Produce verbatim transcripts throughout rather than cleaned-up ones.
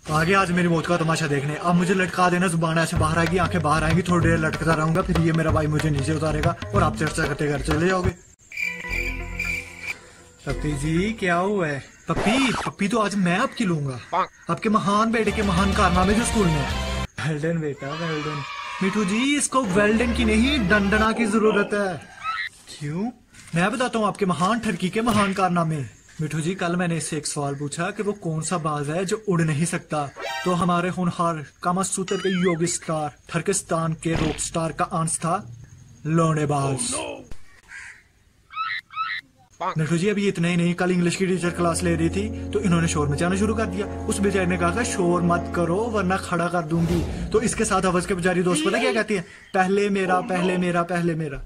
आगे आज मेरी मौत का तमाशा देखने। अब मुझे लटका देना, जुबान ऐसे बाहर आएगी, आंखें बाहर आएंगी, थोड़ी देर लटकता रहूंगा, फिर ये मेरा भाई मुझे नीचे उतारेगा और आप चर्चा करते घर चले जाओगे। पप्पी जी क्या हुआ है? पप्पी पप्पी तो आज मैं आपकी लूंगा, आपके महान बेटे के महान कारनामे जो स्कूल में। वेल्डन बेटा वेल्डन। मिठू जी इसको वेल्डन की नहीं डंडना की जरूरत है। क्यों? मैं बताता हूँ आपके महान ठरकी के महान कारनामे। मिठू जी कल मैंने इससे एक सवाल पूछा कि वो कौन सा बाज है जो उड़ नहीं सकता, तो हमारे होनहार कामासूत्र के योगी स्टार ठरकिस्तान के रॉक स्टार का आंस था लोनेबाज। मिठू जी अभी इतना ही नहीं, कल इंग्लिश की टीचर क्लास ले रही थी तो इन्होंने शोर मचाना शुरू कर दिया। उस बेचारे ने कहा शोर मत करो वरना खड़ा कर दूंगी। तो इसके साथ हवस के बेचारी दोस्त पता क्या कहती है? पहले मेरा पहले मेरा पहले मेरा।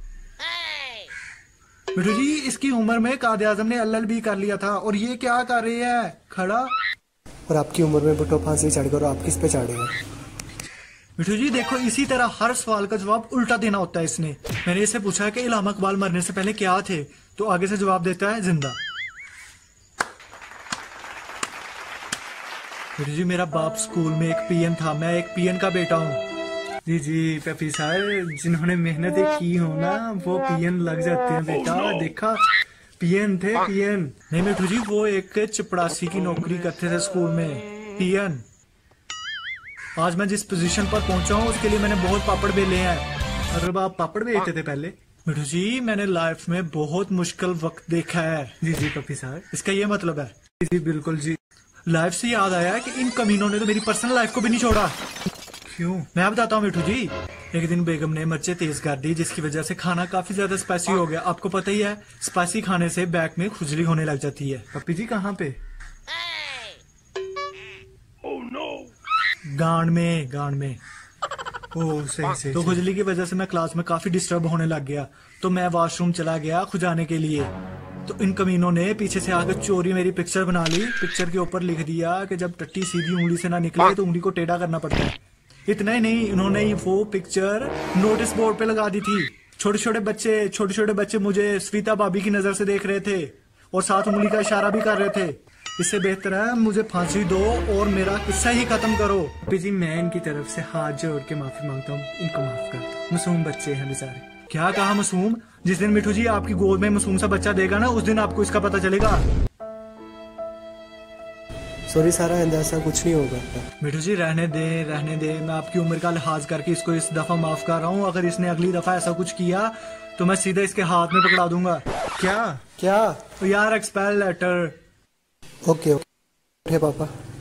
मिठू जी इसकी उम्र में कायदे आजम ने एल एल बी कर लिया था और ये क्या कर रही है खड़ा। और आपकी उम्र में बुट्टो फांसी चढ़ कर आप किस पे चढ़ेगा? मिठू जी देखो इसी तरह हर सवाल का जवाब उल्टा देना होता है इसने। मैंने इससे पूछा कि इलामा इकबाल मरने से पहले क्या थे, तो आगे से जवाब देता है जिंदा। मिठू जी मेरा बाप स्कूल में एक पी एन था, मैं एक पी एन का बेटा हूँ। जी जी पपी साहब जिन्होंने मेहनत की हो ना वो पी एन लग जाते हैं बेटा। देखा पी एन थे पी एन। नहीं मिठू जी वो एक चपड़ासी की नौकरी करते थे स्कूल में, पी एन। आज मैं जिस पोजीशन पर पहुंचा हूँ उसके लिए मैंने बहुत पापड़ बेले हैं। अरे आप पापड़ बेचते थे पहले? मिठू जी मैंने लाइफ में बहुत मुश्किल वक्त देखा है। जी जी पपी साहब इसका ये मतलब है? जी बिल्कुल जी। लाइफ से याद आया कि इन कमीनों ने तो मेरी पर्सनल लाइफ को भी नहीं छोड़ा। क्यों? मैं बताता हूँ मिठू जी। एक दिन बेगम ने मिर्चें तेज कर दी जिसकी वजह से खाना काफी ज्यादा स्पाइसी हो गया। आपको पता ही है स्पाइसी खाने से बैक में खुजली होने लग जाती है। पप्पी जी कहाँ पे? गांड में गांड में। ओह सही सही। तो खुजली की वजह से मैं क्लास में काफी डिस्टर्ब होने लग गया, तो मैं वॉशरूम चला गया खुजाने के लिए। तो इन कमीनों ने पीछे से आकर चोरी मेरी पिक्चर बना ली। पिक्चर के ऊपर लिख दिया कि जब टट्टी सीधी उंगली से ना निकले तो उंगली को टेढ़ा करना पड़ता है। इतना ही नहीं इन्होंने वो पिक्चर नोटिस बोर्ड पे लगा दी थी। छोटे छोटे बच्चे छोटे छोटे बच्चे मुझे स्वीता भाभी की नजर से देख रहे थे और साथ उंगली का इशारा भी कर रहे थे। इससे बेहतर है मुझे फांसी दो और मेरा किस्सा ही खत्म करो। जी मैं इनकी तरफ से हाथ जोड़ के माफी मांगता हूँ, इनको माफ कर दो। मासूम बच्चे हैं बेचारे। क्या कहा मासूम? जिस दिन मिठू जी आपकी गोद में मासूम सा बच्चा देगा ना उस दिन आपको इसका पता चलेगा। सॉरी सारा ऐसा कुछ नहीं होगा। मिठू जी रहने दे रहने दे। मैं आपकी उम्र का लिहाज करके इसको इस दफा माफ कर रहा हूँ। अगर इसने अगली दफा ऐसा कुछ किया तो मैं सीधा इसके हाथ में पकड़ा दूंगा। क्या क्या? तो यार एक्सपेल लेटर। ओके ओके पापा।